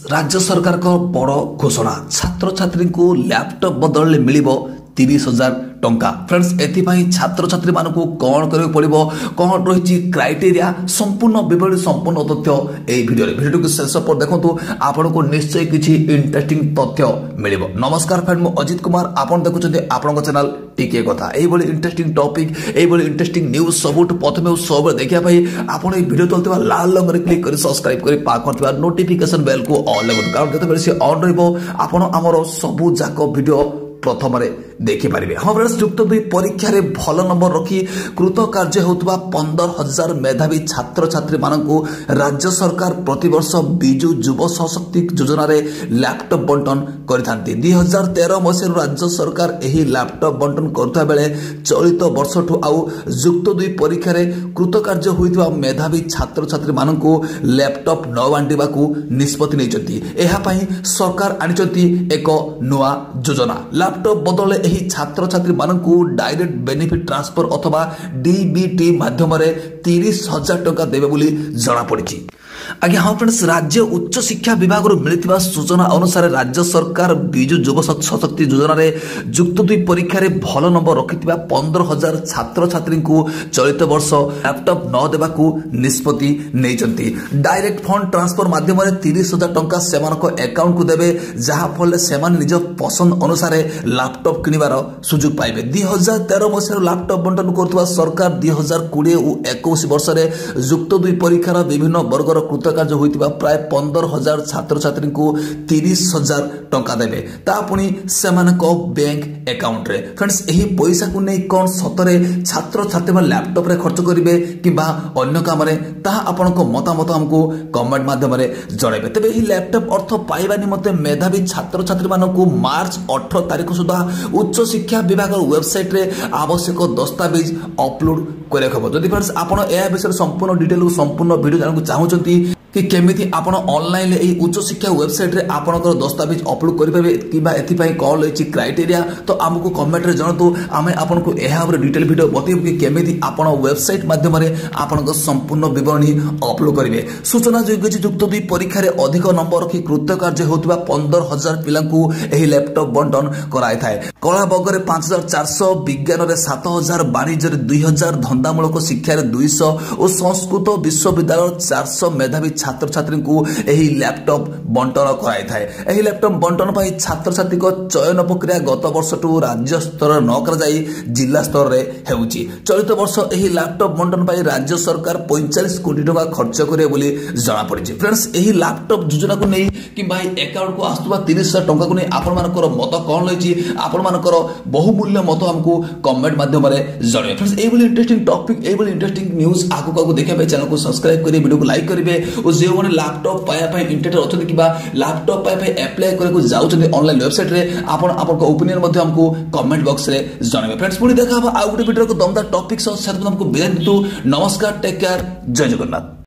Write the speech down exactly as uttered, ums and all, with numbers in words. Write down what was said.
राज्य सरकार को बड़ घोषणा छात्र छात्री को लैपटॉप बदल मिलिबो तीस हजार टंका। फ्रेंड्स एथिपाई छात्र छात्री मानकू कौन करके पड़िबो कौन रही क्राइटेरिया संपूर्ण विवरण संपूर्ण तथ्य ए वीडियो वीडियो को शेष पर देखंतु आपन को निश्चय किछि इंटरेस्टिंग तथ्य मिलिबो। नमस्कार फ्रेंड मु अजित कुमार आपन देखुछते आपन चैनल टिके कथा एई बली इंटरेस्टिंग टॉपिक एई बली इंटरेस्टिंग न्यूज़ सबुठ प्रथमे सब देखिया भाई आपन ए वीडियो तलतबा लाल रंग रे क्लिक करी सब्सक्राइब करी पा करतबा नोटिफिकेशन बेल को ऑल लगत कारण जते बेले से ऑन रहबो आपन हमरो सबु जाको वीडियो प्रथम देखि पारे। हम फ्रेंड्स युक्त दुई परीक्षा रे भल नंबर रखी कृत कार्य होतबा पंद्रह हजार मेधावी छात्र छात्री मानकू राज्य सरकार प्रतिवर्ष बिजु युव सशक्ति योजना रे लैपटॉप बंटन करथांती। दो हज़ार तेरह मसिया राज्य सरकार एही लैपटॉप बंटन करथा बेले चलित वर्ष ठु आउ युक्त दुई परीक्षा रे कृत कार्य होइतबा मेधावी छात्र छात्री मानकू लैपटॉप न बांटिबाकू निष्पत्ति नेचंती। एहा पई सरकार आनिचंती एक नुआ योजना लैपटॉप बदले एही छात्र छात्री मानकू डायरेक्ट बेनिफिट ट्रांसफर अथवा डीबीटी माध्यम तीस हजार टंका देवे बोली जना पड़ी। आज्ञा हाँ फ्रेंड्स राज्य उच्च शिक्षा विभाग मिलता सूचना अनुसार राज्य सरकार बिजु युव सशक्ति योजना रे युक्त दुई परीक्षा रे भल नंबर रखि पंद्रह हजार छात्र छात्री को चलित वर्ष लैपटॉप न देवाकू निष्पत्ति नेइचंती। डायरेक्ट फंड ट्रांसफर माध्यम तीस हजार टंका सेमानक अकाउंट को देवे जहा फल सेमान निज पसंद अनुसार लैपटॉप किनिबार सुযোগ पाइबे। दो हज़ार तेरह मसिया लैपटॉप बंटन करथुवा सरकार दो हज़ार बीस और इक्कीस वर्ष रे युक्त दुई परीक्षार विभिन्न वर्गर कृतकार्य होइतिबा प्राय पंद्रह हजार छात्र छात्री को तीस हजार टंका देवे ता पुनी सेमानक बैंक अकाउंट रे। फ्रेंड्स एही पैसा को नै कोन सतरे छात्र छात्री लैपटॉप रे खर्च करिवे किबा अन्य काम रे ता आपनको मतामत हमको कमेंट माध्यम रे जणाइबे। तबे एही लैपटॉप अर्थ पाइबा निमते मेधावी छात्र छात्री मानकू मार्च अठारह तारिख सुधा उच्च शिक्षा विभाग वेबसाइट रे आवश्यक दस्तावेज अपलोड करे खबो। जदि फ्रेंड्स आपण ए विषय संपूर्ण डिटेल संपूर्ण वीडियो जानकु चाहउचंती कि केमिति आपण ऑनलाइन ले उच्च शिक्षा वेबसाइट रे आपनकर दस्तावेज अपलोड करि पाबे किबा एथिपाई कॉल होइछि क्राइटेरिया तो हमको कमेंट रे जणातु आमे आपनको एहा ऊपर डिटेल वीडियो बतेब कि केमिति आपण वेबसाइट माध्यम रे आपनकर संपूर्ण विवरणी अपलोड करिवे। सूचना जोग्य युक्त दुई परीक्षा रे अधिक नंबर रखी कृत कार्य होतबा पंद्रह हजार पिलांकू एही लैपटॉप बंटन कराय थाए। कला बग रे पाँच हजार चार सौ विज्ञान रे सात हजार वाणिज्य रे दो हज़ार धंदामूलक शिक्षा रे दो सौ और संस्कृत विश्वविद्यालय चार सौ मेधावी छात्र छात्री को एही लैपटॉप बंटन कराई थाए। एही लैपटॉप बंटन पई छात्र छात्री को चयन प्रक्रिया गत वर्ष टू राज्य स्तर न कर जाई जिला स्तर रे हेउची। चलित वर्ष एही लैपटॉप बंटन पई राज्य सरकार पैंतालीस कोटी टका खर्च करे बोली जणा पड़िछि। फ्रेंड्स एही लैपटॉप योजना को नै कि भाई अकाउंट को आस्तबा तीस हजार टका को नै आपण मानकर मत कोन लैछि आपण मानकर बहुमूल्य मत हमको कमेंट माध्यम रे जणाइबे। फ्रेंड्स एही बोली इंटरेस्टिंग टॉपिक एही बोली इंटरेस्टिंग न्यूज़ आगु को देखा पे चैनल को सब्सक्राइब करी वीडियो को लाइक करिवे और जे माने लैपटॉप पाया पे इंटरेस्टेड अछन किबा लैपटॉप पाया पे अप्लाई करे को जाउछन ऑनलाइन वेबसाइट रे आपण आपन को ओपिनियन मध्ये हमको कमेंट बॉक्स रे जणाइबे। फ्रेंड्स पुनी देखा आ गुटे वीडियो को दमदार टॉपिक सह साथ हमको बिदाय दितु। नमस्कार टेक केयर जय जगन्नाथ।